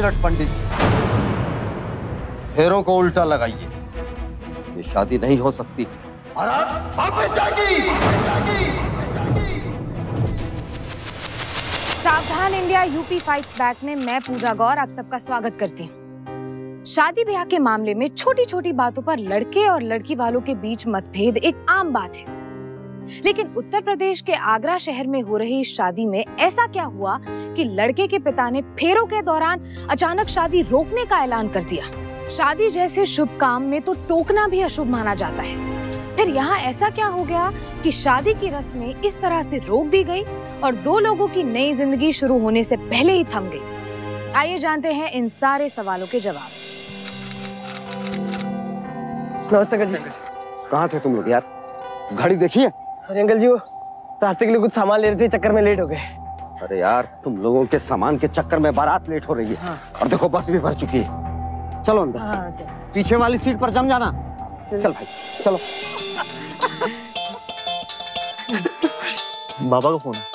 Minute पंडित जी, फेरों को उल्टा लगाइए। ये शादी नहीं हो सकती। वापस जाएगी। सावधान इंडिया यूपी फाइट्स बैक में मैं पूजा गौर आप सबका स्वागत करती हूँ। शादी ब्याह के मामले में छोटी छोटी बातों पर लड़के और लड़की वालों के बीच मतभेद एक आम बात है, लेकिन उत्तर प्रदेश के आगरा शहर में हो रही इस शादी में ऐसा क्या हुआ कि लड़के के पिता ने फेरों के दौरान अचानक शादी रोकने का ऐलान कर दिया। शादी जैसे शुभ काम में तो टोकना भी अशुभ माना जाता है। फिर यहाँ ऐसा क्या हो गया कि शादी की रस्में इस तरह से रोक दी गई और दो लोगों की नई जिंदगी शुरू होने से पहले ही थम गई। आइए जानते हैं इन सारे सवालों के जवाब। नमस्ते अंकल जी। कहाँ थे तुम लोग यार? घड़ी देखिए। सॉरी अंकल जी, वो रास्ते के लिए कुछ सामान ले रहे थे, चक्कर में लेट हो गए। अरे यार, तुम लोगों के सामान के चक्कर में बारात लेट हो रही है। हाँ। और देखो बस भी भर चुकी है। चलो अंदर। हाँ, पीछे वाली सीट पर जम जाना। चल भाई चलो। बाबा का फोन है।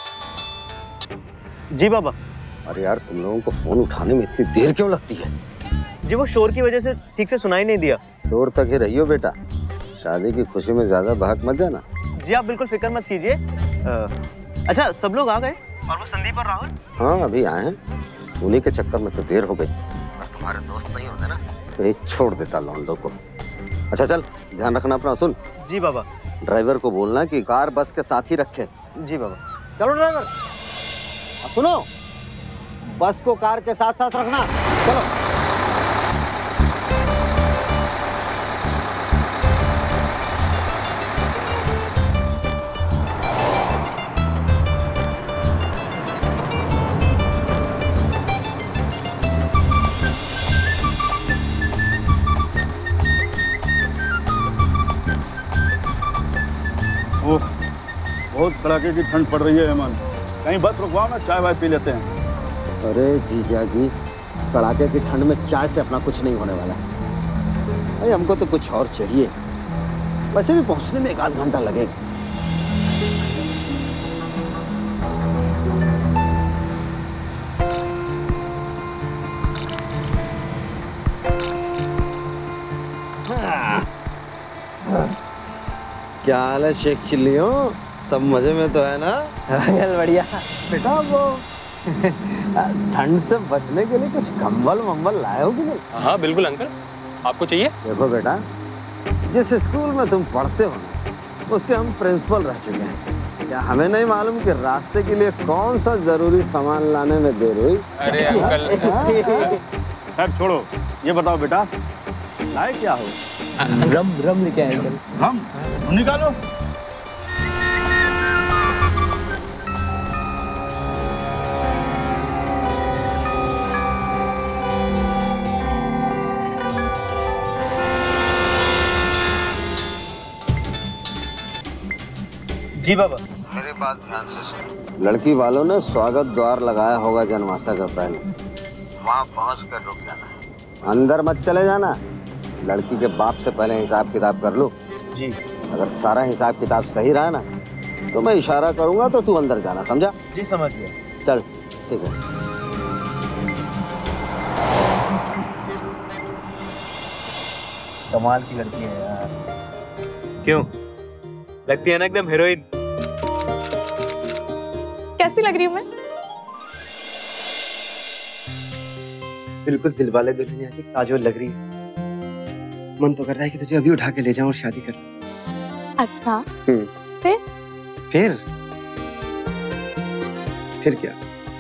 जी बाबा। अरे यार, तुम लोगों को फोन उठाने में इतनी देर क्यों लगती है? जी वो शोर की वजह से ठीक से सुनाई नहीं दिया। शोर तक ही रहियो बेटा, शादी की खुशी में ज्यादा बहक मत जाना। जी आप बिल्कुल फिक्र मत कीजिए। अच्छा सब लोग आ गए? और वो संदीप और राहुल? हाँ अभी आए हैं, उन्हीं के चक्कर में तो देर हो गई। और तुम्हारे दोस्त नहीं होते ना तो ये छोड़ देता लौंडों को। अच्छा चल, ध्यान रखना अपना। सुन। जी बाबा। ड्राइवर को बोलना कि कार बस के साथ ही रखे। जी बाबा। चलो ड्राइवर। सुनो, बस को कार के साथ साथ रखना। चलो। बहुत कड़ाके की ठंड पड़ रही है हेमंत, कहीं बस रुकवाओ ना, चाय वाय पी लेते हैं। अरे जीजा जी, कड़ाके की ठंड में चाय से अपना कुछ नहीं होने वाला। अरे हमको तो कुछ और चाहिए, वैसे भी पहुंचने में 1 आध घंटा लगेगा। क्या हाल है शेख चिल्लियों? सब मजे में तो है ना? अंकल बढ़िया। बेटा वो ठंड से बचने के लिए कुछ कंबल वंबल लाए हो कि नहीं? हाँ बिल्कुल अंकल, आपको चाहिए? देखो बेटा, जिस स्कूल में तुम पढ़ते हो ना, उसके हम प्रिंसिपल रह चुके हैं। क्या हमें नहीं मालूम कि रास्ते के लिए कौन सा जरूरी सामान लाने में देर हुई? अरे अंकल। खैर छोड़ो, ये बताओ बेटा, लाए क्या हो? रम लेके आए अंकल। हम निकालो। जी बाबा। मेरी बात ध्यान से सुन। लड़की वालों ने स्वागत द्वार लगाया होगा जनवासा का पहले, वहाँ पहुँच कर रुक जाना, अंदर मत चले जाना। लड़की के बाप से पहले हिसाब किताब कर लो। जी। अगर सारा हिसाब किताब सही रहा ना तो मैं इशारा करूंगा तो तू अंदर जाना, समझा? जी समझ गया। चल ठीक है। कमाल की लड़की है यार। क्यों, लगती है ना एकदम हीरोइन। कैसी लग रही हूँ मैं? बिल्कुल दिलवाले दुल्हनिया की काजोल लग रही है। मन तो कर रहा है कि तुझे अभी उठा के ले जाऊं और शादी कर लूं। अच्छा। फिर क्या?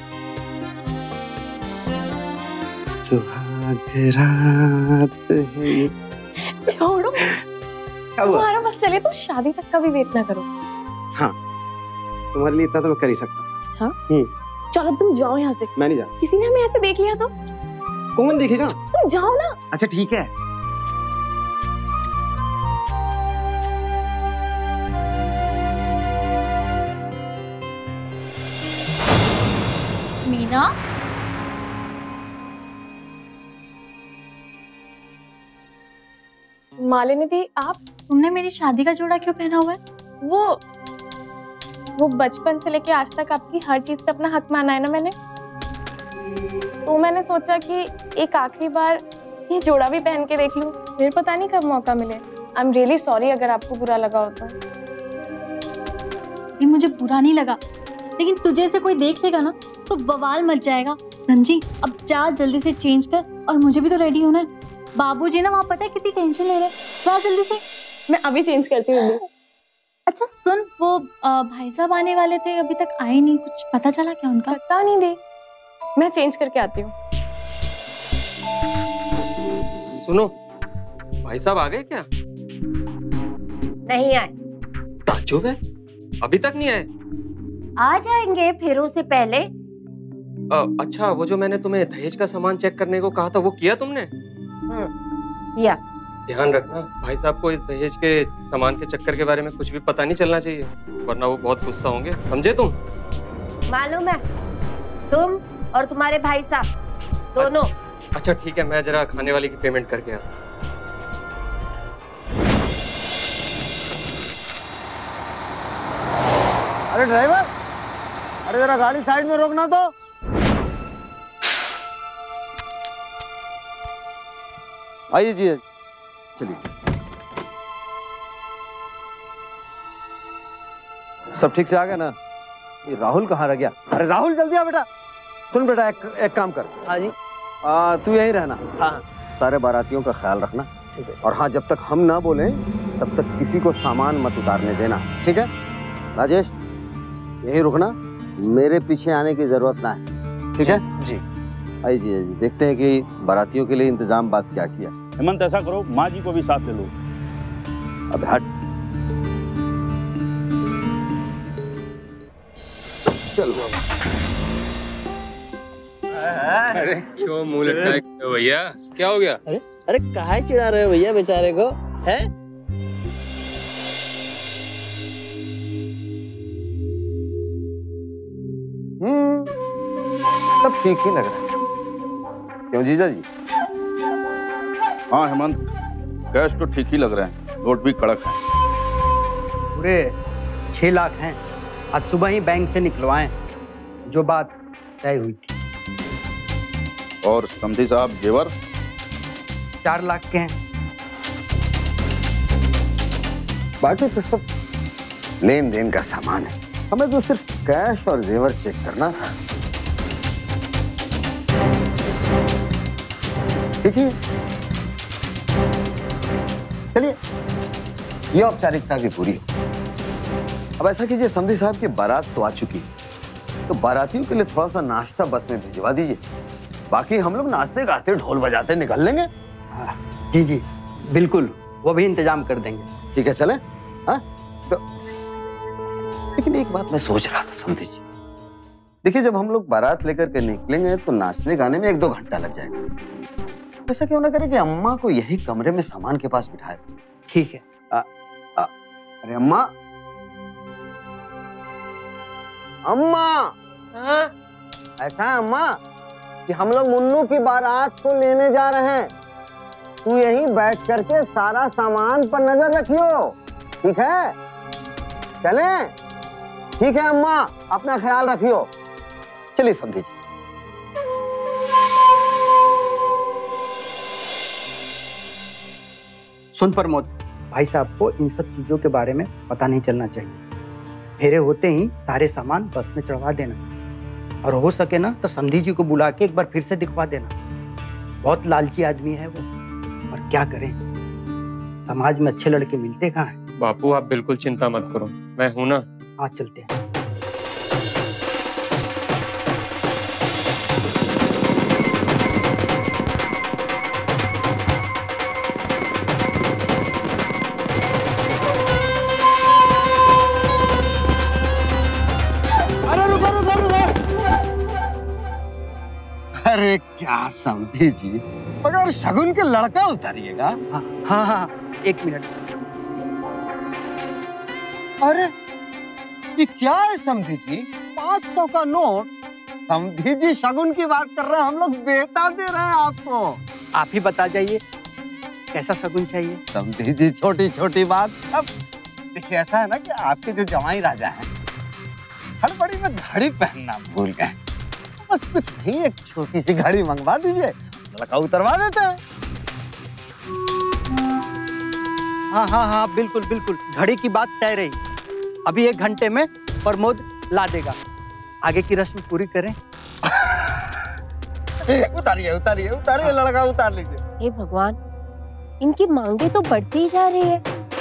सुहाग रात है। छोड़ो, क्या हुआ? तुम्हारा बस चले तो शादी तक का भी वेट ना करो। हाँ, तुम्हारे लिए इतना तो मैं कर ही सकता हूँ। अच्छा चलो तुम जाओ यहाँ से। मैं नहीं जा। किसी ने हमें ऐसे देख लिया तो? कौन देखेगा? तुम जाओ ना। अच्छा ठीक है। मीना, मालिनी दी, आप? तुमने मेरी शादी का जोड़ा क्यों पहना हुआ है? वो बचपन से लेके आज तक आपकी हर चीज पे अपना हक माना है ना मैंने। तो मैंने सोचा कि एक आखिरी बार ये जोड़ा भी पहन के देख लूं, फिर पता नहीं कब मौका मिले। आई एम रियली सॉरी अगर आपको बुरा लगा हो तो। ये मुझे बुरा नहीं लगा, लेकिन तुझे से कोई देख लेगा ना तो बवाल मच जाएगा। समझी? अब जा जल्दी से चेंज कर, और मुझे भी तो रेडी होना है। बाबूजी ना वहाँ पता है कितनी टेंशन ले रहे हैं। जा जल्दी से। मैं अभी चेंज करती हूँ। अच्छा सुन, वो भाई साहब आने वाले थे, अभी तक आए नहीं, कुछ पता चला क्या उनका? पता नहीं दे, मैं चेंज करके आती हूँ। सुनो, भाई साहब आ गए क्या? नहीं आए। ताज्जुब है, अभी तक नहीं आए। आ जाएंगे फेरों से पहले। अच्छा, वो जो मैंने तुम्हें दहेज का सामान चेक करने को कहा था, वो किया तुमने? किया। ध्यान रखना, भाई साहब को इस दहेज के सामान के चक्कर के बारे में कुछ भी पता नहीं चलना चाहिए, वरना वो बहुत गुस्सा होंगे, समझे तुम? मालूम है, तुम और तुम्हारे भाई साहब दोनों। अच्छा ठीक है, मैं जरा खाने वाले की पेमेंट करके आता। अरे ड्राइवर, अरे जरा गाड़ी साइड में रोकना तो। आइए जी, चलिए। सब ठीक से आ गया ना? ये राहुल कहाँ रह गया? अरे राहुल जल्दी आ बेटा। सुन बेटा, एक काम कर। हाँ जी। तू यहीं रहना। हाँ। सारे बारातियों का ख्याल रखना। ठीक है। और हाँ, जब तक हम ना बोले तब तक किसी को सामान मत उतारने देना, ठीक है? राजेश, यहीं रुकना, मेरे पीछे आने की जरूरत ना है, ठीक है? जी। आइए जी, देखते हैं कि बारातियों के लिए इंतजाम बात क्या किया। हेमंत, ऐसा करो, माँ जी को भी साथ ले लो। अब हट, चलो। अरे क्यों मुंह लटकाए भैया, क्या हो गया? अरे काहे चिढ़ा रहे हो भैया बेचारे को, हैं? सब ठीक ही लग रहा है, क्यों जीजा जी? हाँ हेमंत, कैश तो ठीक ही लग रहे हैं, नोट भी कड़क है। पूरे 6 लाख हैं, आज सुबह ही बैंक से निकलवाए, जो बात तय हुई थी। और समधी साहब जेवर? 4 लाख के हैं। बाकी तो सब लेन देन का सामान है, हमें तो सिर्फ कैश और जेवर चेक करना था। ठीक है, चलिए, ये औपचारिकता भी पूरी हो। अब ऐसा कीजिए, समधी साहब की बारात तो आ चुकी है, तो बारातियों के लिए थोड़ा सा नाश्ता बस में भिजवा दीजिए, बाकी हम लोग नाचते गाते ढोल बजाते निकल लेंगे। हाँ, जी जी बिल्कुल, वो भी इंतजाम कर देंगे। ठीक है, चलें? हाँ, तो लेकिन एक बात मैं सोच रहा था समधी जी, देखिए जब हम लोग बारात लेकर के निकलेंगे तो नाचने गाने में 1-2 घंटा लग जाएगा। ऐसा क्यों ना करें कि अम्मा को यही कमरे में सामान के पास बिठाए। ठीक है। अरे अम्मा, अम्मा। हाँ? ऐसा है अम्मा कि हम लोग मुन्नू की बारात को लेने जा रहे हैं, तू यहीं बैठ करके सारा सामान पर नजर रखियो, ठीक है? चलें? ठीक है अम्मा, अपना ख्याल रखियो। चलिए समझी जी। सुन प्रमोद, भाई साहब को इन सब चीजों के बारे में पता नहीं चलना चाहिए। फेरे होते ही सारे सामान बस में चढ़वा देना, और हो सके ना तो समधी जी को बुला के एक बार फिर से दिखवा देना। बहुत लालची आदमी है वो, और क्या करें, समाज में अच्छे लड़के मिलते कहाँ हैं। बापू आप बिल्कुल चिंता मत करो, मैं हूं ना। हाँ चलते हैं। अरे क्या समझी जी, मगर शगुन के लड़का उतारिएगा। हाँ हाँ हाँ, 1 मिनट। अरे ये क्या है समझी जी, 500 का नोट? समझी जी शगुन की बात कर रहे हैं, हम लोग बेटा दे रहे हैं आपको। आप ही बता जाइए कैसा शगुन चाहिए। समझी जी छोटी छोटी बात। अब देखिए ऐसा है ना कि आपके जो जवाई राजा हैं, हड़बड़ी में घड़ी पहनना भूल गए, बस कुछ नहीं, एक छोटी सी घड़ी मंगवा दीजिए, लड़का उतरवा देता है। हाँ हाँ हाँ, बिल्कुल बिल्कुल, घड़ी की बात तय रही। अभी 1 घंटे में प्रमोद ला देगा। आगे की रस्म पूरी करें। उतारिए उतारिए उतारिए, लड़का उतार लीजिए। हे भगवान, इनकी मांगे तो बढ़ती ही जा रही है।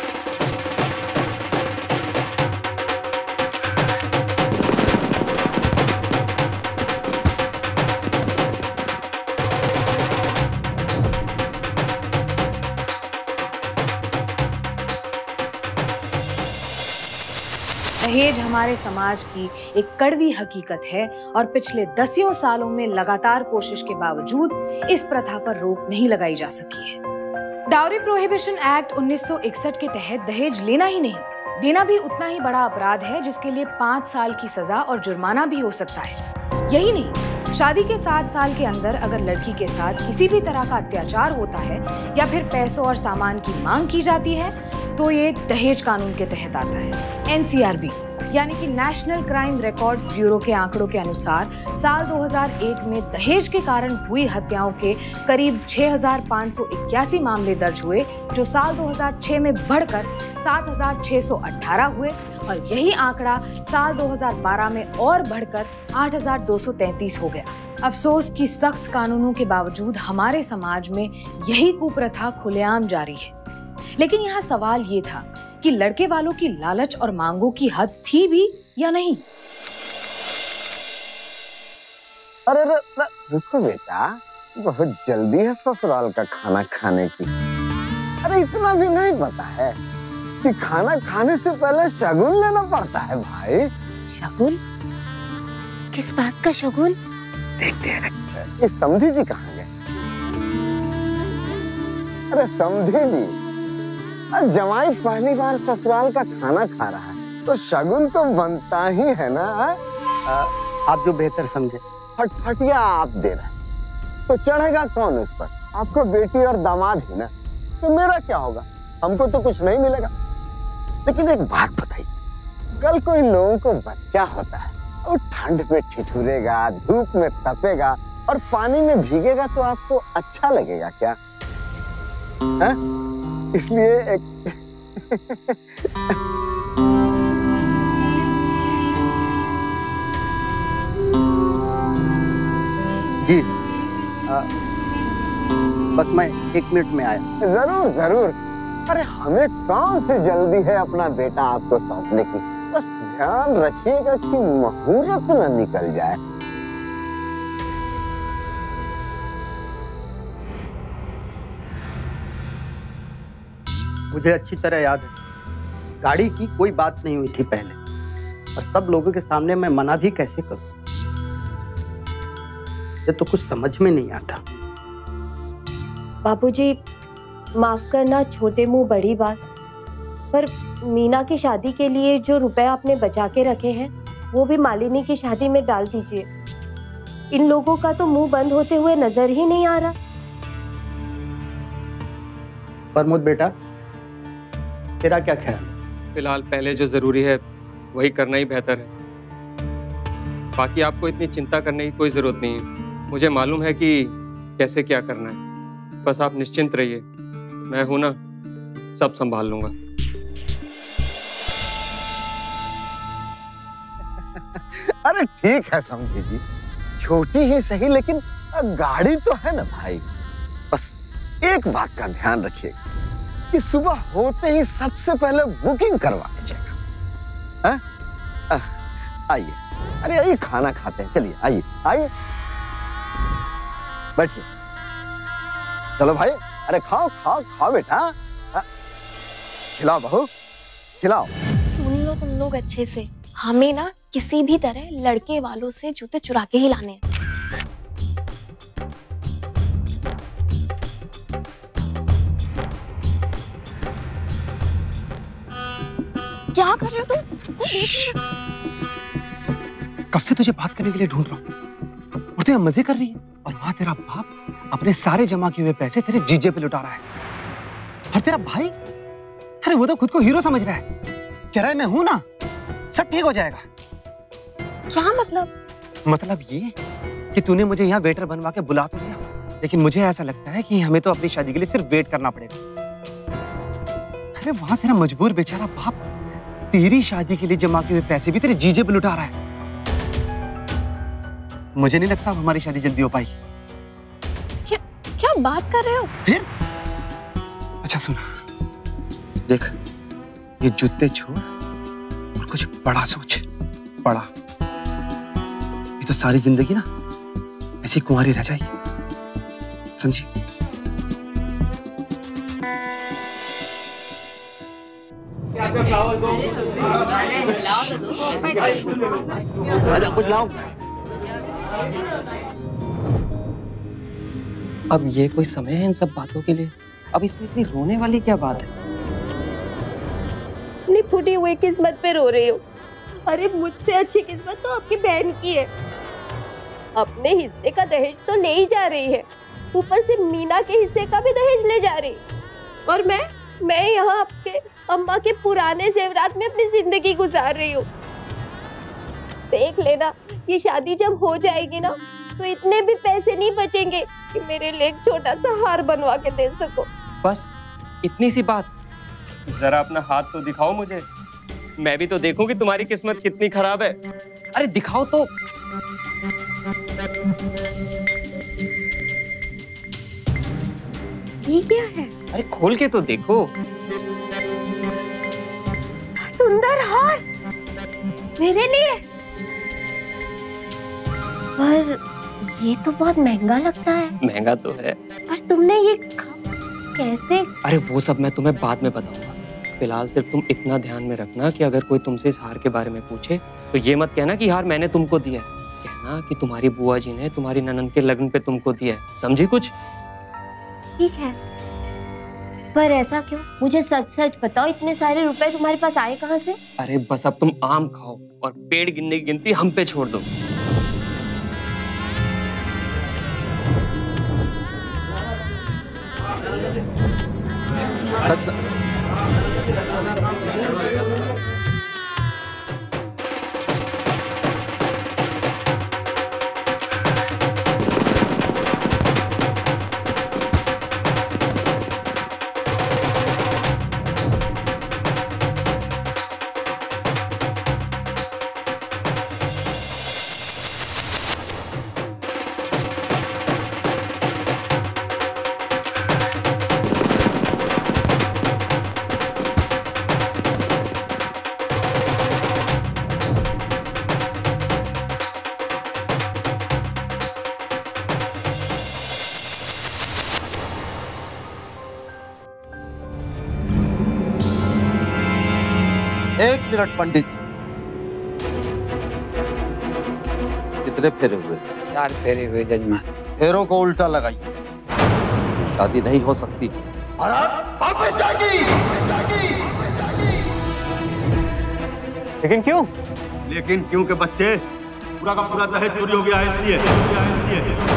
दहेज हमारे समाज की एक कड़वी हकीकत है और पिछले 10 सालों में लगातार कोशिश के बावजूद इस प्रथा पर रोक नहीं लगाई जा सकी है। डाउरी प्रोहिबिशन एक्ट 1961 के तहत दहेज लेना ही नहीं, देना भी उतना ही बड़ा अपराध है, जिसके लिए 5 साल की सजा और जुर्माना भी हो सकता है। यही नहीं, शादी के 7 साल के अंदर अगर लड़की के साथ किसी भी तरह का अत्याचार होता है या फिर पैसों और सामान की मांग की जाती है तो ये दहेज कानून के तहत आता है। NCRB यानी कि नेशनल क्राइम रिकॉर्ड्स ब्यूरो के आंकड़ों के अनुसार साल 2001 में दहेज के कारण हुई हत्याओं के करीब 6,581 मामले दर्ज हुए, जो साल 2006 में बढ़कर 7,618 हुए और यही आंकड़ा साल 2012 में और बढ़कर 8,233 हो गया। अफसोस कि सख्त कानूनों के बावजूद हमारे समाज में यही कुप्रथा खुलेआम जारी है। लेकिन यहाँ सवाल ये था कि लड़के वालों की लालच और मांगों की हद थी भी या नहीं। अरे रुको बेटा, बहुत जल्दी है ससुराल का खाना खाने की। अरे इतना भी नहीं पता है कि खाना खाने से पहले शगुन लेना पड़ता है भाई। शगुन? किस बात का शगुन? देखते हैं ये समधी जी कहाँ गए। अरे समधी जी, जमाई पहली बार ससुराल का खाना खा रहा है तो शगुन तो बनता ही है ना। आप जो बेहतर समझे। फटफटिया आप दे रहे हैं तो चढ़ेगा कौन उस पर? आपको बेटी और दामाद ही ना, तो मेरा क्या होगा? हमको तो कुछ नहीं मिलेगा। लेकिन एक बात बताइए, कल कोई लोगों को बच्चा होता है और ठंड में ठिठुरेगा, धूप में तपेगा और पानी में भीगेगा तो आपको अच्छा लगेगा क्या? है? इसलिए एक जी बस मैं 1 मिनट में आया। जरूर जरूर। अरे हमें कौन सी जल्दी है अपना बेटा आपको सौंपने की, बस ध्यान रखिएगा कि मुहूर्त न निकल जाए। मुझे अच्छी तरह याद है, गाड़ी की कोई बात नहीं हुई थी पहले, और सब लोगों के सामने मैं मना भी कैसे करूं? ये तो कुछ समझ में नहीं आता। बाबूजी, माफ करना छोटे मुंह बड़ी बात, पर मीना की शादी के लिए जो रुपए आपने बचा के रखे हैं वो भी मालिनी की शादी में डाल दीजिए। इन लोगों का तो मुंह बंद होते हुए नजर ही नहीं आ रहा। प्रमोद बेटा, तेरा क्या ख्याल? फिलहाल पहले जो जरूरी है वही करना ही बेहतर है। बाकी आपको इतनी चिंता करने की कोई जरूरत नहीं है। मुझे मालूम है कि कैसे क्या करना है। बस आप निश्चिंत रहिए, मैं हूं ना, सब संभाल लूंगा। अरे ठीक है समझी जी, छोटी ही सही लेकिन गाड़ी तो है ना भाई। बस एक बात का ध्यान रखिए कि सुबह होते ही सबसे पहले बुकिंग करवा लीजिएगा। आइए, अरे आइए खाना खाते हैं, चलिए आइए आइए बैठिए। चलो भाई, अरे खाओ खाओ खाओ बेटा, खिलाओ बहू खिलाओ। सुन लो तुम लोग अच्छे से, हमें ना किसी भी तरह लड़के वालों से जूते चुरा के ही लाने हैं। क्या कर रहे हो तुम? कब से तुझे बात करने के लिए ढूंढ रहा हूँ और तू मजे कर रही है, और वहां तेरा बाप अपने सारे जमा किए हुए पैसे तेरे जीजे पे लुटा रहा है। और तेरा भाई, अरे वो तो खुद को हीरो समझ रहा है, कह रहा है मैं हूं ना, सब ठीक हो जाएगा। क्या मतलब? मतलब ये कि तूने मुझे यहाँ वेटर बनवा के बुला तो लिया, लेकिन मुझे ऐसा लगता है कि हमें तो अपनी शादी के लिए सिर्फ वेट करना पड़ेगा। अरे वहां तेरा मजबूर बेचारा बाप तेरी शादी के लिए जमा किए हुए पैसे भी तेरे जीजे पे लुटा रहा है। मुझे नहीं लगता हमारी शादी जल्दी हो पाएगी। क्या बात कर रहे हो? फिर अच्छा सुन, देख ये जूते छोड़ और कुछ बड़ा सोच, बड़ा। ये तो सारी जिंदगी ना ऐसी कुंवारी रह जाएगी, समझी? कुछ लाओ। अब ये कोई समय है इन सब बातों के लिए? अब इसमें इतनी रोने वाली क्या बात है? अपनी फूटी हुई किस्मत पे रो रही हो। अरे मुझसे अच्छी किस्मत तो आपकी बहन की है। अपने हिस्से का दहेज तो ले ही जा रही है, ऊपर से मीना के हिस्से का भी दहेज ले जा रही। और मैं यहाँ आपके अम्मा के पुराने जेवरात में अपनी जिंदगी गुजार रही हूँ। देख लेना, ये शादी जब हो जाएगी ना तो इतने भी पैसे नहीं बचेंगे कि मेरे लिए एक छोटा सा हार बनवा के दे सको। बस इतनी सी बात? जरा अपना हाथ तो दिखाओ मुझे, मैं भी तो देखूं कि तुम्हारी किस्मत कितनी खराब है। अरे दिखाओ तो। ये क्या है? अरे खोल के तो देखो। सुंदर हार मेरे लिए, पर ये तो बहुत महंगा लगता है। महंगा तो है, पर तुमने ये कैसे? अरे वो सब मैं तुम्हें बाद में बताऊंगा। फिलहाल सिर्फ तुम इतना ध्यान में रखना कि अगर कोई तुमसे इस हार के बारे में पूछे तो ये मत कहना कि हार मैंने तुमको दिया है, कहना कि तुम्हारी बुआ जी ने तुम्हारी ननंद के लगन पे तुमको दिया है। समझी कुछ? ठीक है, पर ऐसा क्यों? मुझे सच सच बताओ, इतने सारे रुपए तुम्हारे पास आए कहाँ से? अरे बस अब तुम आम खाओ और पेड़ गिनने की गिनती हम पे छोड़ दो। एक मिनट पंडित जी, कितने फेरे हुए? 4 फेरे हुए जजमान। फेरों को उल्टा लगाइए, शादी नहीं हो सकती। वापस जागी। लेकिन क्यों? लेकिन क्यों के बच्चे, पूरा का पूरा दहेज चोरी हो गया है इसलिए।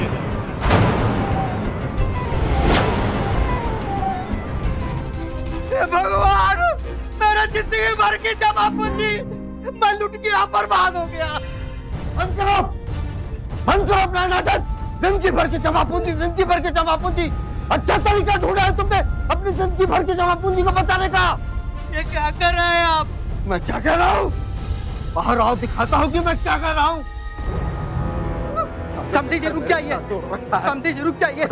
भगवान, मेरा जिंदगी भर की जमा पूंजी मैं लुट गया, बर्बाद हो गया। बंद करो अपना नाटक। जिंदगी भर की जमा पूंजी, जिंदगी भर की जमा पूंजी। अच्छा तरीका ढूंढा है तुमने अपनी जिंदगी भर की जमा पूंजी को बचाने का। ये क्या कर रहे हैं आप? मैं क्या कह रहा हूँ? बाहर आओ, दिखाता हूँ कि मैं क्या कर रहा हूँ। समधी जी रुक जाइए, समधी जी रुक जाइए।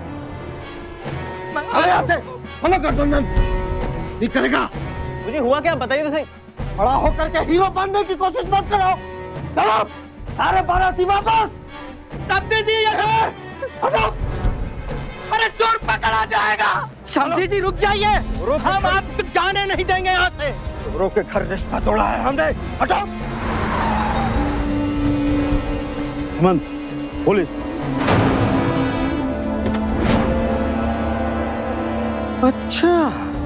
अरे यहाँ से मना कर दो, नहीं करेगा। मुझे हुआ क्या बताइए तो सही। बड़ा होकर के हीरो बनने की कोशिश मत करो। चलो सारे बाराती वापस। समधी जी हटो। अरे चोर पकड़ा जाएगा। समधी जी रुक जाइए, हम आपको जाने नहीं देंगे यहाँ से। चोरों के घर रिश्ता तोड़ा है हमने, हटो। हेमंत, पुलिस। अच्छा,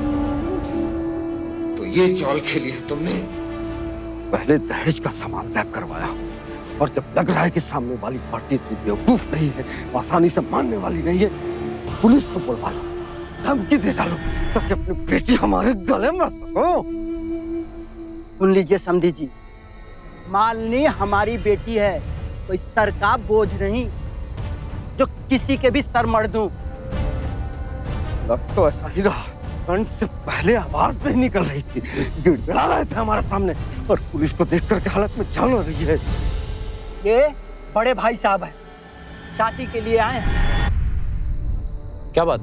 तो ये चाल खेली है तुमने। पहले दहेज का सामान पैक करवाया और जब लग रहा है कि सामने वाली पार्टी इतनी बेवकूफ नहीं है, आसानी से मानने वाली नहीं है, पुलिस को बुलवा लो, धमकी दे डालो ताकि अपनी बेटी हमारे गले में सको। सुन लीजिए समधी जी, मालिनी हमारी बेटी है कोई सर का बोझ नहीं जो किसी के भी सर मर दूं। लग तो ऐसा ही रहा, ठंड से पहले आवाज नहीं निकल रही थी, गिड़गिड़ा रहे थे हमारे सामने, और पुलिस को देखकर के हालत में जान हो रही है। ये बड़े भाई साहब हैं, शादी के लिए आए हैं। क्या बात?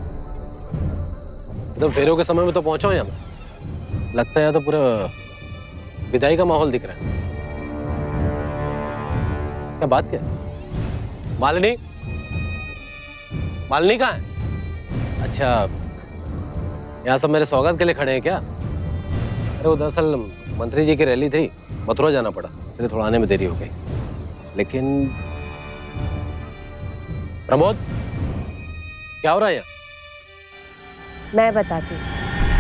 तो फेरों के समय में तो पहुंचा हूं यहाँ, लगता है यहाँ तो पूरा विदाई का माहौल दिख रहा है। क्या बात क्या? मालिनी, मालिनी कहाँ है? अच्छा, यहाँ सब मेरे स्वागत के लिए खड़े हैं क्या? अरे वो दरअसल मंत्री जी की रैली थी, मथुरा जाना पड़ा, इसलिए थोड़ा आने में देरी हो गई। लेकिन प्रमोद, क्या हो रहा है यहाँ? मैं बताती हूँ।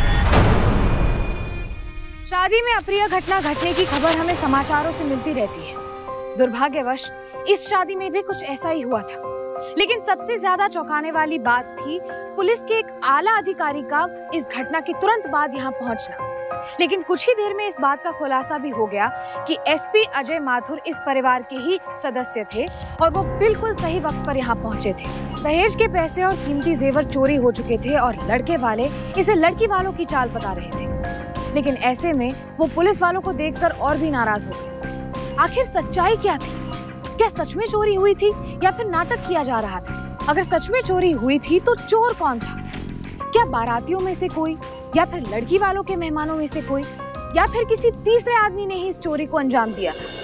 शादी में अप्रिय घटना घटने की खबर हमें समाचारों से मिलती रहती है। दुर्भाग्यवश इस शादी में भी कुछ ऐसा ही हुआ था। लेकिन सबसे ज्यादा चौंकाने वाली बात थी पुलिस के एक आला अधिकारी का इस घटना के तुरंत बाद यहाँ पहुंचना। लेकिन कुछ ही देर में इस बात का खुलासा भी हो गया कि एसपी अजय माथुर इस परिवार के ही सदस्य थे और वो बिल्कुल सही वक्त पर यहाँ पहुंचे थे। दहेज के पैसे और कीमती जेवर चोरी हो चुके थे और लड़के वाले इसे लड़की वालों की चाल बता रहे थे। लेकिन ऐसे में वो पुलिस वालों को देखकर और भी नाराज हो गए। आखिर सच्चाई क्या थी? क्या सच में चोरी हुई थी या फिर नाटक किया जा रहा था? अगर सच में चोरी हुई थी तो चोर कौन था? क्या बारातियों में से कोई, या फिर लड़की वालों के मेहमानों में से कोई, या फिर किसी तीसरे आदमी ने ही इस चोरी को अंजाम दिया था?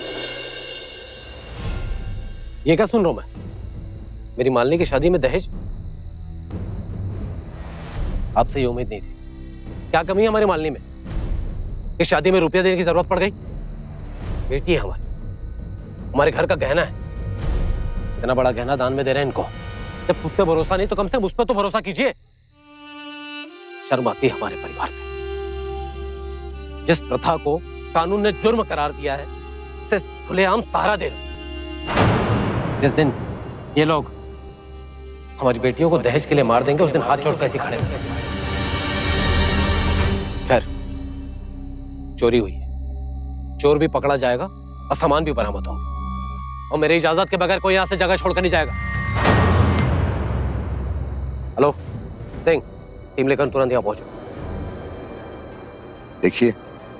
ये क्या सुन रहा हूं मैं? मेरी मालिनी की शादी में दहेज? आपसे ये उम्मीद नहीं थी। क्या कमी है हमारी मालिनी में? इस शादी में रुपया देने की जरूरत पड़ गई? बेटी है हमारी, हमारे घर का गहना है। इतना बड़ा गहना दान में दे रहे हैं इनको। जब खुद पे भरोसा नहीं तो कम से कम उस पर तो भरोसा कीजिए। शर्म आती है हमारे परिवार में। जिस प्रथा को कानून ने जुर्म करार दिया है, उसे खुलेआम सहारा दे रहे। जिस दिन ये लोग हमारी बेटियों को दहेज के लिए मार देंगे, उस दिन हाथ जोड़ कैसे खड़े होंगे। खैर, चोरी हुई है, चोर भी पकड़ा जाएगा और सामान भी बरामद होगा, और मेरी इजाजत के बगैर कोई यहां से जगह छोड़कर नहीं जाएगा। हेलो सिंह, टीम लेकर तुरंत यहां पहुंचो। देखिए,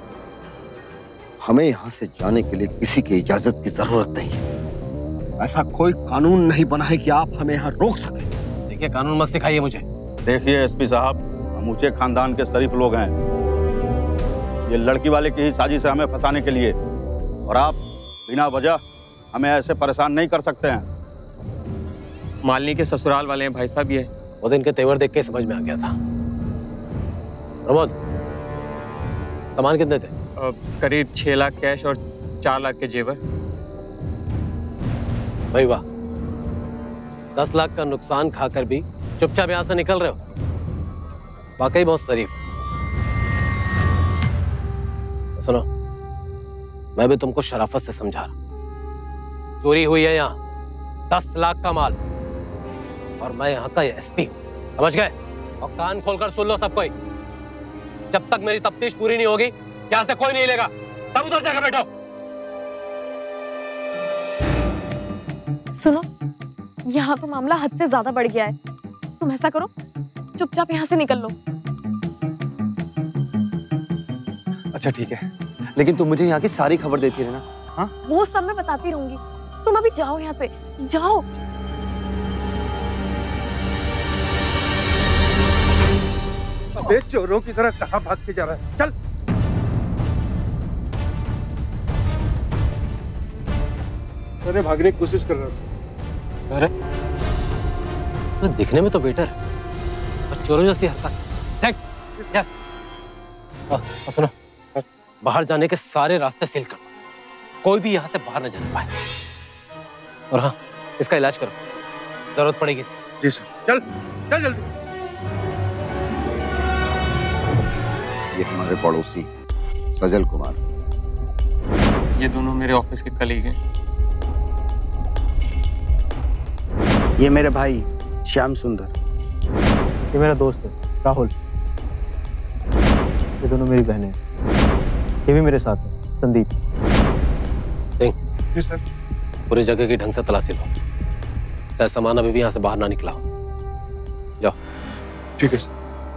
हमें यहां से जाने के लिए किसी की इजाजत की जरूरत नहीं है। ऐसा कोई कानून नहीं बना है कि आप हमें यहां रोक सके। देखिए, कानून मत सिखाइए मुझे। देखिए एसपी साहब, हम ऊंचे खानदान के शरीफ लोग हैं। ये लड़की वाले की ही साजिश है हमें फंसाने के लिए, और आप बिना वजह हमें ऐसे परेशान नहीं कर सकते हैं। मालिनी के ससुराल वाले हैं भाई साहब। ये वो दिन के तेवर देख के समझ में आ गया था। प्रमोद, सामान कितने थे? करीब 6 लाख कैश और 4 लाख के जेवर। भाई वाह, 10 लाख का नुकसान खाकर भी चुपचाप यहां से निकल रहे हो। वाकई बहुत शरीफ। सुनो, मैं भी तुमको शराफत से समझा रहा। चोरी हुई है यहाँ 10 लाख का माल, और मैं यहाँ का एसपी हूँ, समझ गए? और कान खोलकर सुन लो सब कोई। जब तक मेरी तफ्तीश पूरी नहीं होगी, यहाँ से कोई नहीं लेगा। तब उधर जाकर बैठो। सुनो, यहाँ तो मामला हद से ज्यादा बढ़ गया है। तुम ऐसा करो, चुपचाप यहाँ से निकल लो। अच्छा ठीक है, लेकिन तुम मुझे यहाँ की सारी खबर देती रहना। हाँ, वो सब मैं बताती रहूंगी। तुम अभी जाओ यहाँ से, जाओ। अबे चोरों की तरह कहाँ भाग के जा रहा है? चल। अरे भागने की कोशिश कर रहा था। अरे दिखने में तो बेटर है, और चोरों जैसी हरकत। यस। सुनो, बाहर जाने के सारे रास्ते सील कर दो, कोई भी यहाँ से बाहर न जाने पाए। और हाँ, इसका इलाज करो, जरूरत पड़ेगी इसकी। जी सर। चल चल जल्दी। ये हमारे पड़ोसी सजल कुमार। ये दोनों मेरे ऑफिस के कलीग हैं। ये मेरे भाई श्याम सुंदर। ये मेरा दोस्त है राहुल। ये दोनों मेरी बहनें हैं। ये भी मेरे साथ है संदीप। जी सर। पूरी जगह की ढंग से तलाशी लो, चाहे सामान अभी भी यहाँ से बाहर ना निकला हो। जाओ। ठीक है।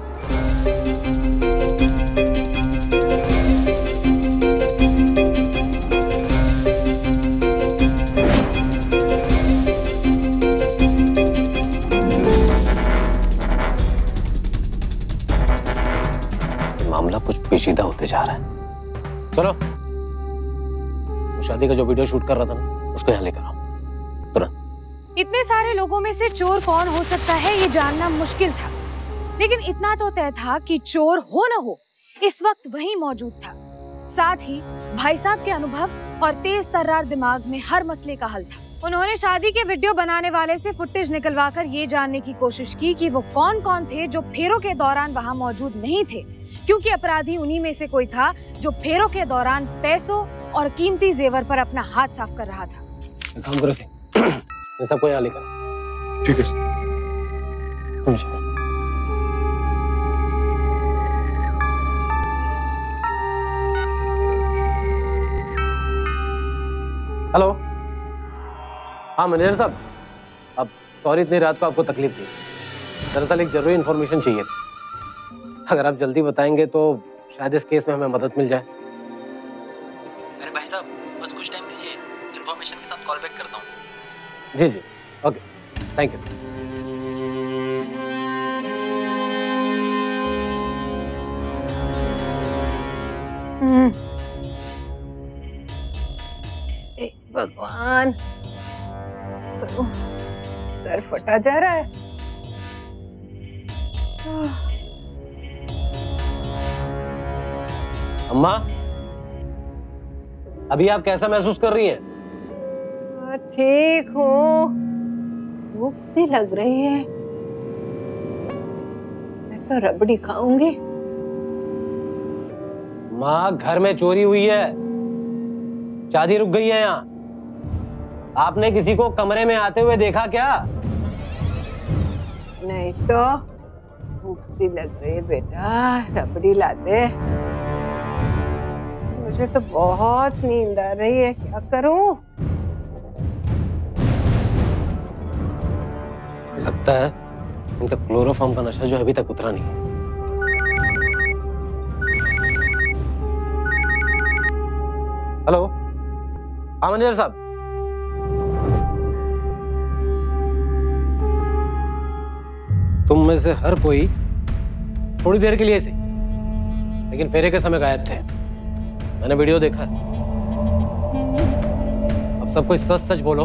मामला कुछ पेचीदा होते जा रहा है। चलो, शादी का जो वीडियो शूट कर रहा था ना, उसको यहाँ लेकर आओ तुरंत। इतने सारे लोगों में से चोर कौन हो सकता है ये जानना मुश्किल था, लेकिन इतना तो तय था कि चोर हो न हो इस वक्त वहीं मौजूद था। साथ ही भाई साहब के अनुभव और तेज तर्रार दिमाग में हर मसले का हल था। उन्होंने शादी के वीडियो बनाने वाले से फुटेज निकलवाकर ये जानने की कोशिश की कि वो कौन कौन थे जो फेरों के दौरान वहां मौजूद नहीं थे, क्योंकि अपराधी उन्हीं में से कोई था जो फेरों के दौरान पैसों और कीमती जेवर पर अपना हाथ साफ कर रहा था। काम करो सिंह, ये सबको यहाँ लेकर। ठीक है। हेलो, हाँ मैनेजर साहब, अब सॉरी इतनी रात को आपको तकलीफ दी। दरअसल एक जरूरी इन्फॉर्मेशन चाहिए थी, अगर आप जल्दी बताएंगे तो शायद इस केस में हमें मदद मिल जाए। अरे भाई साहब, बस कुछ टाइम दीजिए, इन्फॉर्मेशन के साथ कॉल बैक करता हूँ। जी जी, ओके, थैंक यू। भगवान, सर फटा जा रहा है। अम्मा, अभी आप कैसा महसूस कर रही हैं? ठीक हूँ, भूख सी लग रही है, मैं तो रबड़ी खाऊंगी। माँ, घर में चोरी हुई है, शादी रुक गई है यहाँ। आपने किसी को कमरे में आते हुए देखा क्या? नहीं तो, भूख सी लग रही है बेटा, रबड़ी ला दे। मुझे तो बहुत नींद आ रही है, क्या करूं? लगता है उनका क्लोरोफॉर्म का नशा जो अभी तक उतरा नहीं है। हेलो, हाँ मैनेजर साहब, तुम में से हर कोई थोड़ी देर के लिए सही, लेकिन फेरे के समय गायब थे। मैंने वीडियो देखा है। अब सब कोई सच सच बोलो,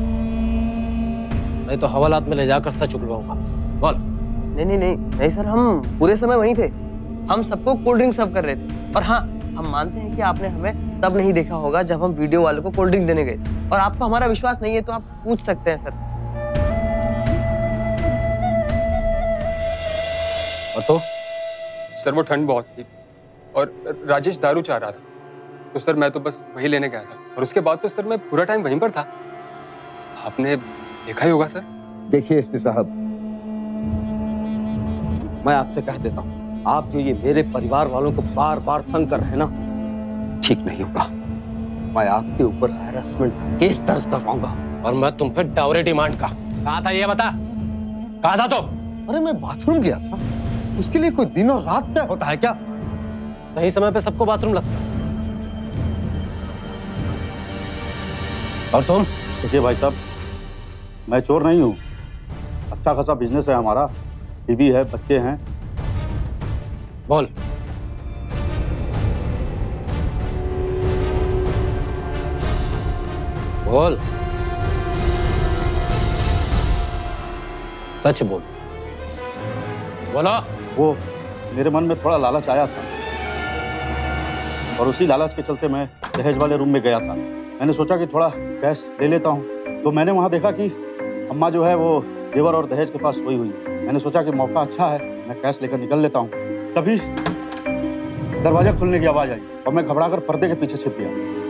नहीं तो हवालात में ले जाकर सच उगलवाऊंगा। बोल। नहीं सर, हम पूरे समय वहीं थे। हम सबको कोल्ड ड्रिंक सर्व कर रहे थे। और हाँ, हम मानते हैं कि आपने हमें तब नहीं देखा होगा जब हम वीडियो वाले को कोल्ड ड्रिंक देने गए। और आपको हमारा विश्वास नहीं है तो आप पूछ सकते हैं सर। और तो सर, वो ठंड बहुत थी और राजेश दारू चाह रहा था, तो सर मैं तो बस वही लेने गया था। और उसके बाद तो सर मैं पूरा टाइम वहीं पर था। आपने देखा ही होगा सर। देखिए एसपी साहब, मैं आपसे कह देता हूँ, आप जो ये मेरे परिवार वालों को बार बार तंग कर रहे हैं ना, ठीक नहीं होगा। मैं आपके ऊपर हैरेसमेंट केस दर्ज करवाऊंगा। और मैं तुम पे डाउरी डिमांड का कहा था, ये बता कहा था तो? अरे मैं बाथरूम गया था, उसके लिए कोई दिन और रात तय होता है क्या? सही समय पे सबको बाथरूम लगता है। और तुम? देखिए भाई साहब, मैं चोर नहीं हूँ। अच्छा खासा बिजनेस है हमारा, बीवी है, बच्चे हैं। बोल। बोल, सच बोल। बोलो। वो मेरे मन में थोड़ा लालच आया था और उसी लालच के चलते मैं दहेज वाले रूम में गया था। मैंने सोचा कि थोड़ा कैश ले लेता हूँ, तो मैंने वहाँ देखा कि अम्मा जो है वो जेवर और दहेज के पास सोई हुई है। मैंने सोचा कि मौका अच्छा है, मैं कैश लेकर निकल लेता हूँ। तभी दरवाजा खुलने की आवाज़ आई और मैं घबराकर पर्दे के पीछे छिप गया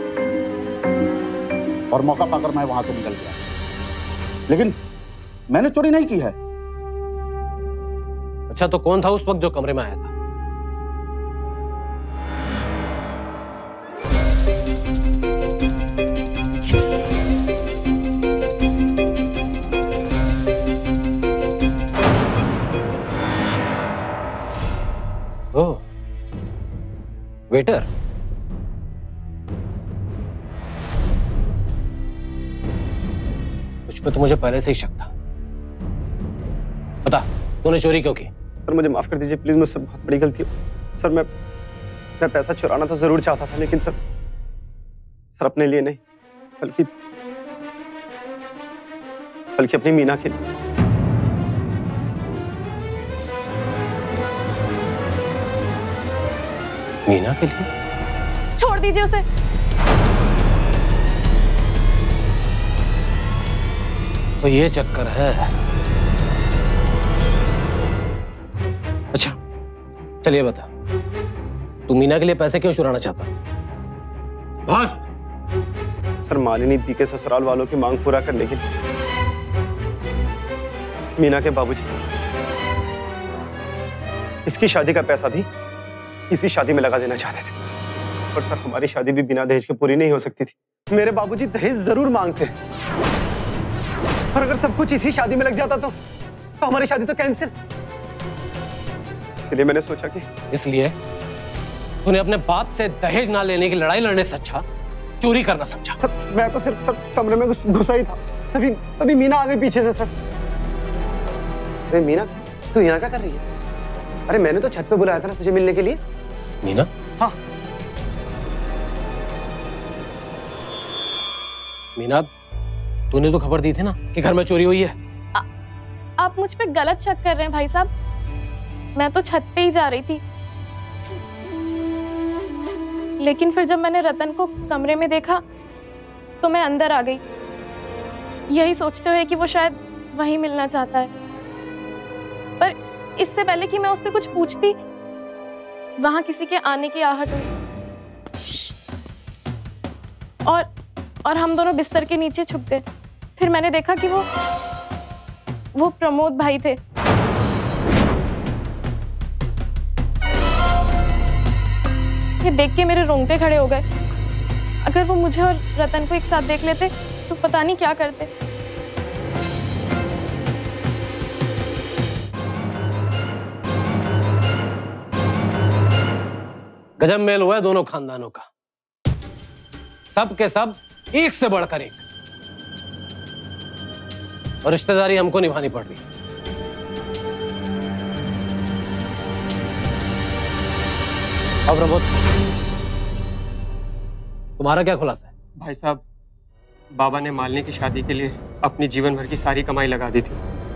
और मौका पाकर मैं वहाँ से निकल गया। लेकिन मैंने चोरी नहीं की है। अच्छा, तो कौन था उस वक्त जो कमरे में आया था? Oh, waiter. कुछ पे तो मुझे पहले से ही शक था। बता, तूने चोरी क्यों की? सर मुझे माफ कर दीजिए प्लीज, मुझसे बहुत बड़ी गलती हो। सर मैं पैसा चुराना तो जरूर चाहता था, लेकिन सर अपने लिए नहीं, बल्कि अपनी मीना के लिए। मीना के लिए? छोड़ दीजिए उसे। तो ये चक्कर है। अच्छा, चलिए बता, तू मीना के लिए पैसे क्यों चुराना चाहता? सर मालिनी दी के ससुराल वालों की मांग पूरा करने के लिए मीना के बाबूजी इसकी शादी का पैसा भी इसी शादी में लगा देना चाहते थे। पर सर हमारी शादी भी बिना दहेज के पूरी नहीं हो सकती थी। मेरे बाबूजी दहेज जरूर मांगते, पर अगर सब कुछ इसी शादी में लग जाता तो हमारी शादी तो कैंसिल। इसलिए मैंने सोचा कि इसलिए तूने अपने बाप से दहेज ना लेने की लड़ाई लड़ने से अच्छा चोरी करना समझा। सर मैं तो सिर्फ कमरे में घुसा ही था, तभी मीना आ गई पीछे से। सर अरे मीना, तू यहाँ क्या कर रही है? अरे मैंने तो छत पे बुलाया था ना तुझे मिलने के लिए। मीना? हाँ। मीना, तूने तो खबर दी थी ना कि घर में चोरी हुई है। आप मुझ पे गलत शक कर रहे हैं भाई साहब। मैं तो छत पे ही जा रही थी, लेकिन फिर जब मैंने रतन को कमरे में देखा तो मैं अंदर आ गई, यही सोचते हुए कि वो शायद वहीं मिलना चाहता है। पर इससे पहले कि मैं उससे कुछ पूछती, वहां किसी के आने की आहट हुई और हम दोनों बिस्तर के नीचे छुप गए। फिर मैंने देखा कि वो प्रमोद भाई थे। ये देख के मेरे रोंगटे खड़े हो गए। अगर वो मुझे और रतन को एक साथ देख लेते तो पता नहीं क्या करते। गजब मेल हुआ है दोनों खानदानों का, सब के सब एक से बढ़कर एक, और रिश्तेदारी हमको निभानी पड़ रही। अब प्रमोद, तुम्हारा क्या खुलासा है? भाई साहब, बाबा ने मालिनी की शादी के लिए अपनी जीवन भर की सारी कमाई लगा दी थी।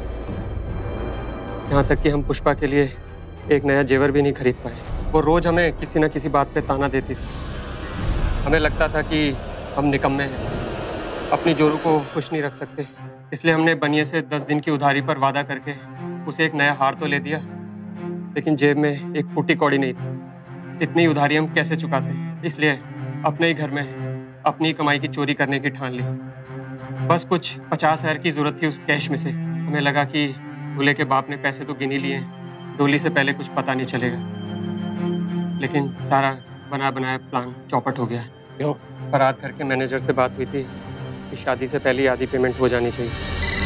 यहाँ तक कि हम पुष्पा के लिए एक नया जेवर भी नहीं खरीद पाए। वो रोज हमें किसी न किसी बात पे ताना देती थी। हमें लगता था कि हम निकम्मे हैं, अपनी जोरू को खुश नहीं रख सकते। इसलिए हमने बनिए से 10 दिन की उधारी पर वादा करके उसे एक नया हार तो ले दिया, लेकिन जेब में एक फूटी कौड़ी नहीं थी। इतनी उधारी हम कैसे चुकाते? इसलिए अपने ही घर में अपनी कमाई की चोरी करने की ठान ली। बस कुछ 50,000 की जरूरत थी उस कैश में से। हमें लगा कि दूल्हे के बाप ने पैसे तो गिन ही लिए, डोली से पहले कुछ पता नहीं चलेगा, लेकिन सारा बना बनाया प्लान चौपट हो गया। क्यों? बारात घर के मैनेजर से बात हुई थी कि शादी से पहले आधी पेमेंट हो जानी चाहिए।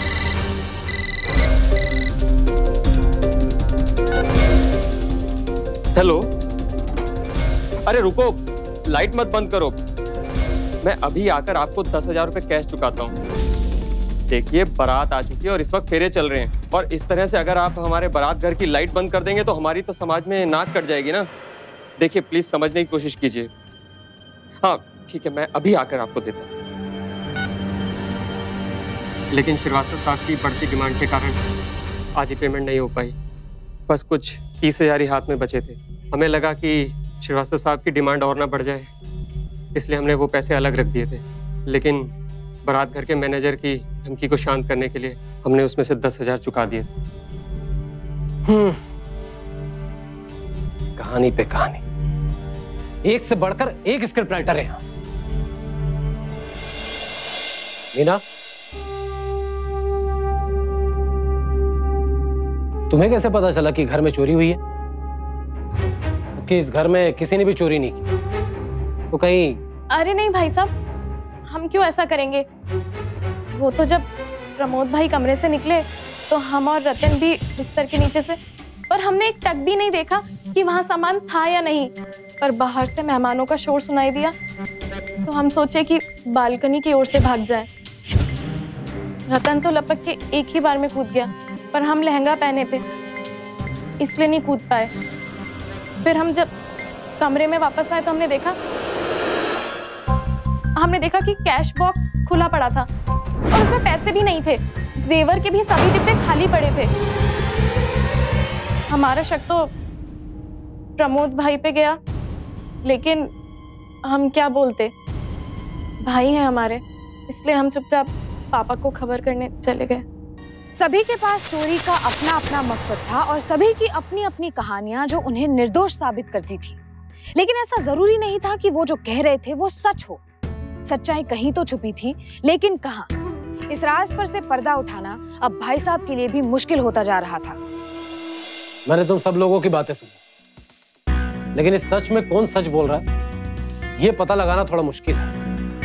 हेलो, अरे रुको, लाइट मत बंद करो। मैं अभी आकर आपको 10,000 रुपए कैश चुकाता हूँ। देखिए, बारात आ चुकी है और इस वक्त फेरे चल रहे हैं, और इस तरह से अगर आप हमारे बारात घर की लाइट बंद कर देंगे तो हमारी तो समाज में नाक कट जाएगी ना। देखिए प्लीज समझने की कोशिश कीजिए। हाँ ठीक है, मैं अभी आकर आपको देता हूँ। लेकिन श्रीवास्तव साहब की बढ़ती डिमांड के कारण आधी पेमेंट नहीं हो पाई। बस कुछ 30,000 ही हाथ में बचे थे। हमें लगा कि श्रीवास्तव साहब की डिमांड और ना बढ़ जाए, इसलिए हमने वो पैसे अलग रख दिए थे। लेकिन बारात घर के मैनेजर की धमकी को शांत करने के लिए हमने उसमें से 10,000 चुका दिए। कहानी पे कहानी, एक से बढ़कर एक स्क्रिप्ट राइटर है यहाँ। मीना, तुम्हें कैसे पता चला कि घर में चोरी हुई है? कि इस घर में किसी ने भी चोरी नहीं की तो कहीं? अरे नहीं भाई साहब, हम क्यों ऐसा करेंगे? वो तो जब प्रमोद भाई कमरे से निकले तो हम और रतन भी बिस्तर के नीचे से और हमने एक टक भी नहीं देखा कि वहां सामान था या नहीं। पर बाहर से मेहमानों का शोर सुनाई दिया तो हम सोचे कि बालकनी की ओर से भाग जाए। रतन तो लपक के एक ही बार में कूद गया, पर हम लहंगा पहने थे इसलिए नहीं कूद पाए। फिर हम जब कमरे में वापस आए तो हमने देखा कि कैश बॉक्स खुला पड़ा था और उसमें पैसे भी नहीं थे। जेवर के भी सभी डिब्बे खाली पड़े थे। हमारा शक तो प्रमोद भाई पे गया, लेकिन हम क्या बोलते, भाई हैं हमारे, इसलिए हम चुपचाप पापा को खबर करने चले गए। सभी के पास चोरी का अपना अपना मकसद था और सभी की अपनी अपनी कहानियां जो उन्हें निर्दोष साबित करती थी। लेकिन ऐसा जरूरी नहीं था कि वो जो कह रहे थे वो सच हो। सच्चाई कहीं तो छुपी थी, लेकिन कहां? इस राज पर से पर्दा उठाना अब भाई साहब के लिए भी मुश्किल होता जा रहा था। मैंने तुम सब लोगों की बातें सुनी, लेकिन इस सच में कौन सच बोल रहा है ये पता लगाना थोड़ा मुश्किल है।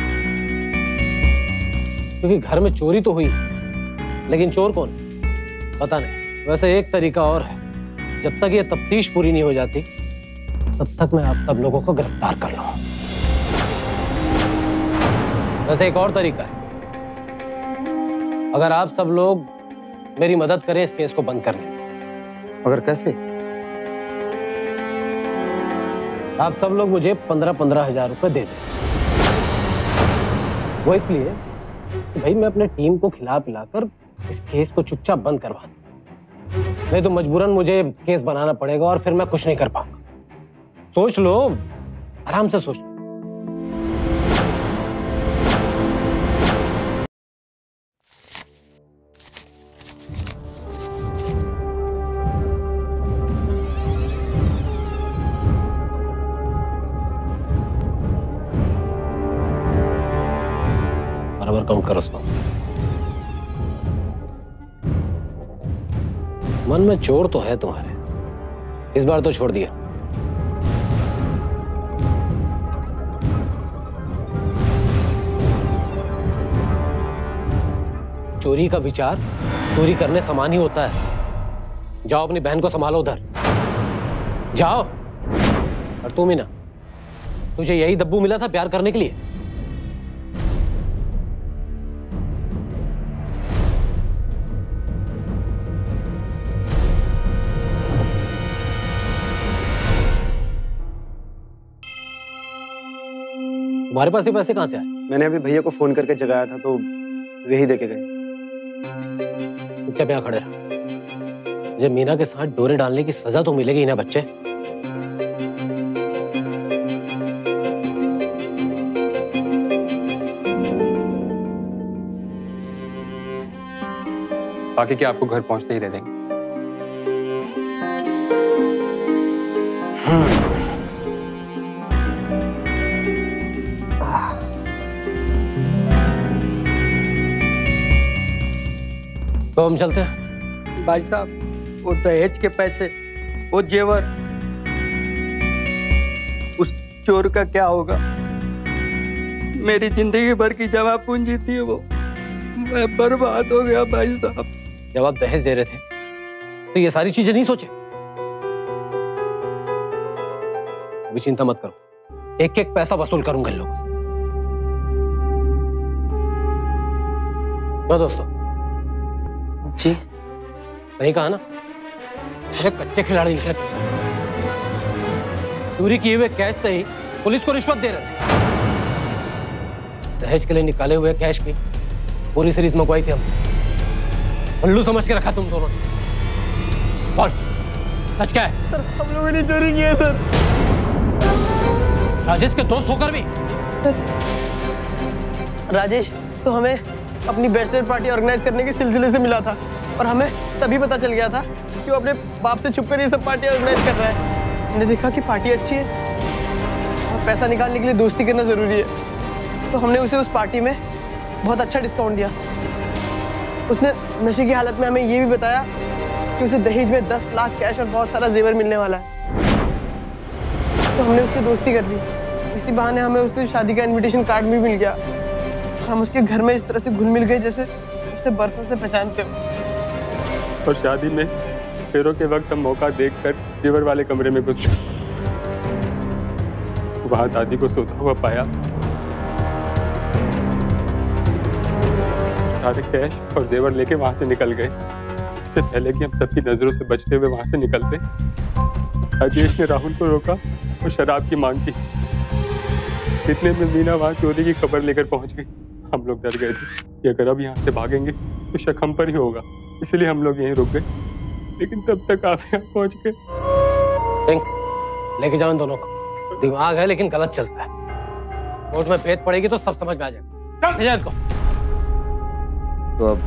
क्योंकि घर में चोरी तो हुई है, लेकिन चोर कौन पता नहीं। वैसे एक तरीका और है, जब तक ये तफ्तीश पूरी नहीं हो जाती तब तक मैं आप सब लोगों को गिरफ्तार कर लूंगा। वैसे एक और तरीका है, अगर आप सब लोग मेरी मदद करें इस केस को बंद करने में। अगर कैसे? आप सब लोग मुझे 15-15 हजार रुपए दे दें। वो इसलिए कि भाई मैं अपने टीम को खिला पिलाकर इस केस को चुपचाप बंद करवा दूं। नहीं तो मजबूरन मुझे केस बनाना पड़ेगा और फिर मैं कुछ नहीं कर पाऊंगा। सोच लो, आराम से सोच लो। बराबर काउंट करो उसको। मन में चोर तो है तुम्हारे, इस बार तो छोड़ दिया। चोरी का विचार चोरी करने समान ही होता है। जाओ अपनी बहन को संभालो, उधर जाओ। और तुम ही ना, तुझे यही दब्बू मिला था प्यार करने के लिए। तुम्हारे पास ये पैसे कहां से आए? मैंने अभी भैया को फोन करके जगाया था तो वही देके गए। क्या यहाँ खड़े रहो? जब मीना के साथ डोरे डालने की सजा तो मिलेगी ना बच्चे। बाकी क्या आपको घर पहुंचते ही दे देंगे। तो हम चलते हैं। भाई साहब, वो दहेज के पैसे, वो जेवर, उस चोर का क्या होगा? मेरी जिंदगी भर की जमा पूंजी थी वो, मैं बर्बाद हो गया भाई साहब। जब आप दहेज दे रहे थे तो ये सारी चीजें नहीं सोचे? अभी चिंता मत करो, एक एक पैसा वसूल करूंगा इन लोगों से। क्यों दोस्तों? जी नहीं कहा ना, अरे कच्चे खिलाड़ी निकले। चोरी किए हुए कैश से ही पुलिस को रिश्वत दे रहे थे। दहेज के लिए निकाले हुए कैश की पूरी सीरीज मंगवाई थी हम। उल्लू समझ के रखा तुम दोनों ने। बोल, सच क्या है? सर, हम लोगों ने चोरी की है सर। राजेश के दोस्त होकर भी? राजेश तो हमें अपनी बैचलर पार्टी ऑर्गेनाइज करने के सिलसिले से मिला था और हमें तभी पता चल गया था कि वो अपने बाप से छुपकर ये सब पार्टी ऑर्गेनाइज कर रहा है। हमने देखा कि पार्टी अच्छी है और पैसा निकालने के लिए दोस्ती करना जरूरी है, तो हमने उसे उस पार्टी में बहुत अच्छा डिस्काउंट दिया। उसने नशे की हालत में हमें ये भी बताया कि उसे दहेज में 10 लाख कैश और बहुत सारा जेवर मिलने वाला है। तो हमने उससे दोस्ती कर ली। इसी बहाने हमें उससे शादी का इन्विटेशन कार्ड भी मिल गया। हम उसके घर में इस तरह से घुल मिल गए जैसे उसे बरसों से पहचानते हो। और शादी में फेरों के वक्त हम मौका देखकर रिवर वाले कमरे में घुस गए। वहां दादी को सोता हुआ पाया। सारे कैश और जेवर लेके वहां से निकल गए। इससे पहले कि हम सबकी नजरों से बचते हुए वहां से निकलते, राजेश ने राहुल को रोका और शराब की मांग की। इतने में मीना वहां चोरी की खबर लेकर पहुंच गई। हम लोग डर गए थे कि अगर अब यहाँ से भागेंगे तो शक हम पर ही होगा, इसलिए हम लोग यहीं रुक गए। लेकिन तब तक आप यहाँ पहुंच गए। लेके जाओ इन दोनों को। दिमाग है लेकिन गलत चलता है। कोर्ट में भेद पड़ेगी तो सब समझ में आ जाएगा। ले जाओ इनको। तो अब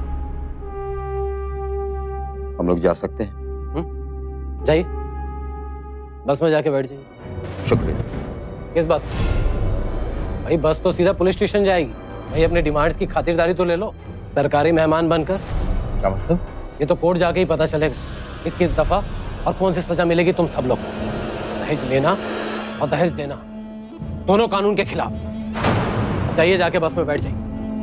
हम लोग जा सकते हैं? जाइए, बस में जाके बैठ जाइए। शुक्रिया। किस बात? भाई बस तो सीधा पुलिस स्टेशन जाएगी। भाई अपने डिमांड्स की खातिरदारी तो ले लो, सरकारी मेहमान बनकर। क्या मतलब? ये तो कोर्ट जाके ही पता चलेगा कि किस दफा और कौन सी सजा मिलेगी तुम सब लोग। दहेज लेना और दहेज देना दोनों कानून के खिलाफ। जाइए, जाके बस में बैठ जाइए।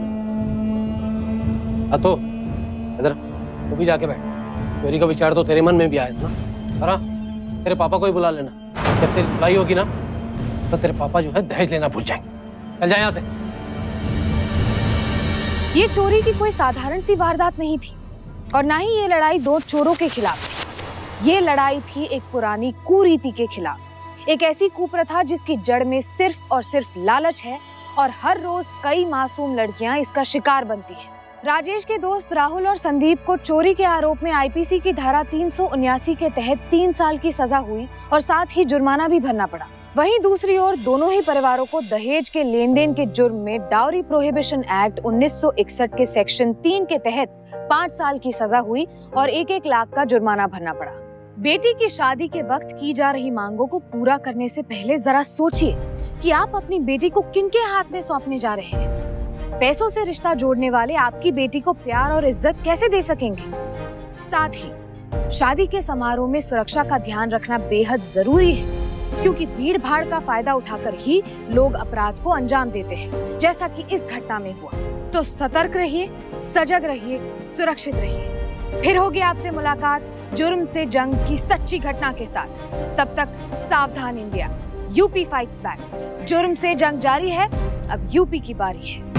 तो इधर तू भी जाके बैठ। चोरी का विचार तो तेरे मन में भी आया था ना। अरे तेरे पापा को ही बुला लेना। जब तेरी धुलाई होगी ना तो तेरे पापा जो है दहेज लेना भूल जाएंगे। चल जा यहाँ से। ये चोरी की कोई साधारण सी वारदात नहीं थी और ना ही ये लड़ाई दो चोरों के खिलाफ थी। ये लड़ाई थी एक पुरानी कुरीति के खिलाफ। एक ऐसी कुप्रथा जिसकी जड़ में सिर्फ और सिर्फ लालच है और हर रोज कई मासूम लड़कियां इसका शिकार बनती हैं। राजेश के दोस्त राहुल और संदीप को चोरी के आरोप में आईपीसी की धारा 379 के तहत 3 साल की सजा हुई और साथ ही जुर्माना भी भरना पड़ा। वहीं दूसरी ओर दोनों ही परिवारों को दहेज के लेन देन के जुर्म में डाउरी प्रोहिबिशन एक्ट 1961 के सेक्शन 3 के तहत 5 साल की सजा हुई और 1-1 लाख का जुर्माना भरना पड़ा। बेटी की शादी के वक्त की जा रही मांगों को पूरा करने से पहले जरा सोचिए कि आप अपनी बेटी को किनके हाथ में सौंपने जा रहे हैं। पैसों से रिश्ता जोड़ने वाले आपकी बेटी को प्यार और इज्जत कैसे दे सकेंगे? साथ ही शादी के समारोह में सुरक्षा का ध्यान रखना बेहद जरूरी है, क्योंकि भीड़ भाड़ का फायदा उठाकर ही लोग अपराध को अंजाम देते हैं, जैसा कि इस घटना में हुआ। तो सतर्क रहिए, सजग रहिए, सुरक्षित रहिए। फिर होगी आपसे मुलाकात जुर्म से जंग की सच्ची घटना के साथ। तब तक सावधान इंडिया, यूपी फाइट्स बैक। जुर्म से जंग जारी है, अब यूपी की बारी है।